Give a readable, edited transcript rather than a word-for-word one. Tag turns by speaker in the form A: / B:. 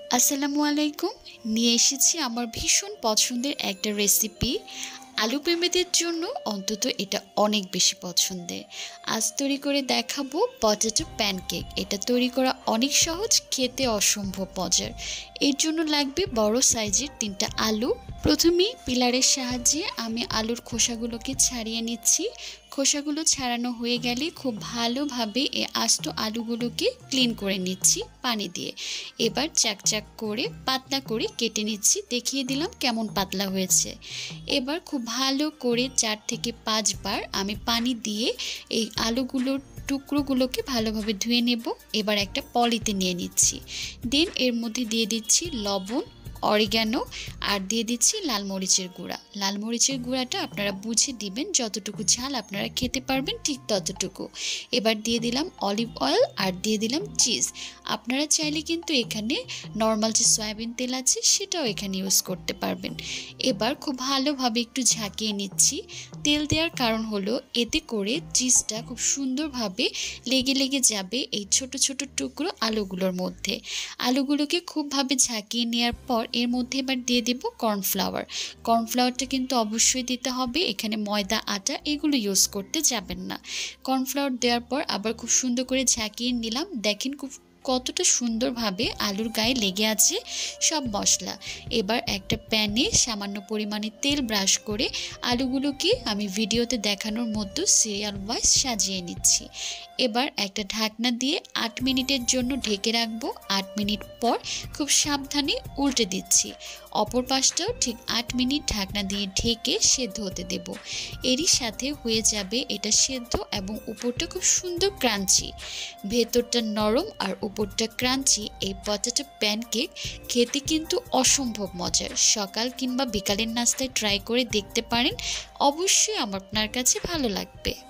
A: আসসালামু আলাইকুম। নিয়ে এসেছি আমার ভীষণ পছন্দের একটা রেসিপি। আলু প্রেমীদের জন্য অন্তত এটা অনেক বেশি পছন্দের। আজ তৈরি করে দেখাবো পটেটো প্যানকেক। এটা তৈরি করা অনেক সহজ, খেতে অসম্ভব মজার। এর জন্য লাগবে বড় সাইজের 3টা আলু। প্রথমেই পিলারের সাহায্যে আমি আলুর খোসাগুলোকে ছাড়িয়ে নিচ্ছি। খোসাগুলো ছাড়ানো হয়ে গেলে খুব ভালোভাবে এই আস্ত আলুগুলোকে ক্লিন করে নিচ্ছি পানি দিয়ে। এবার চাকচাক করে পাতলা করে কেটে নিচ্ছি, দেখিয়ে দিলাম কেমন পাতলা হয়েছে। এবার খুব ভালো করে 4 থেকে 5 বার আমি পানি দিয়ে এই আলুগুলোর টুকরোগুলোকে ভালোভাবে ধুয়ে নেব। এবার একটা পলিতে নিয়ে নিচ্ছি। দেন এর মধ্যে দিয়ে দিচ্ছি লবণ, অরিগ্যানো আর দিয়ে দিচ্ছি লাল মরিচের গুঁড়া। লাল মরিচের গুঁড়াটা আপনারা বুঝে দিবেন, যতটুকু ঝাল আপনারা খেতে পারবেন ঠিক ততটুকু। এবার দিয়ে দিলাম অলিভ অয়েল আর দিয়ে দিলাম চিজ। আপনারা চাইলে কিন্তু এখানে নর্মাল যে সয়াবিন তেল আছে সেটাও এখানে ইউজ করতে পারবেন। এবার খুব ভালোভাবে একটু ঝাঁকিয়ে নিচ্ছি। তেল দেওয়ার কারণ হলো এতে করে চিজটা খুব সুন্দরভাবে লেগে লেগে যাবে এই ছোট ছোট টুকরো আলুগুলোর মধ্যে। আলুগুলোকে খুবভাবে ঝাঁকিয়ে নেওয়ার পর এর মধ্যে এবার দিয়ে দেব কর্নফ্লাওয়ার। কর্নফ্লাওয়ারটা কিন্তু অবশ্যই দিতে হবে, এখানে ময়দা আটা এগুলো ইউজ করতে যাবেন না। কর্নফ্লাওয়ার দেওয়ার পর আবার খুব সুন্দর করে ঝাঁকিয়ে নিলাম। দেখেন কতটা সুন্দরভাবে আলুর গায়ে লেগে আছে সব মশলা। এবার একটা প্যানে সামান্য পরিমাণে তেল ব্রাশ করে আলুগুলোকে আমি ভিডিওতে দেখানোর মতো সিরিয়াল ওয়াইজ সাজিয়ে নিচ্ছি। এবার একটা ঢাকনা দিয়ে 8 মিনিটের জন্য ঢেকে রাখবো। 8 মিনিট পর খুব সাবধানে উল্টে দিচ্ছি। অপর পাশটাও ঠিক 8 মিনিট ঢাকনা দিয়ে ঢেকে সেদ্ধ হতে দেব। এরই সাথে হয়ে যাবে এটা সেদ্ধ এবং উপরটা খুব সুন্দর ক্রাঞ্চি। ভেতরটা নরম আর উপরটা ক্রাঞ্চি। এই পটেটো প্যানকেক খেতে কিন্তু অসম্ভব মজার। সকাল কিংবা বিকালের নাস্তায় ট্রাই করে দেখতে পারেন, অবশ্যই আপনার কাছে ভালো লাগবে।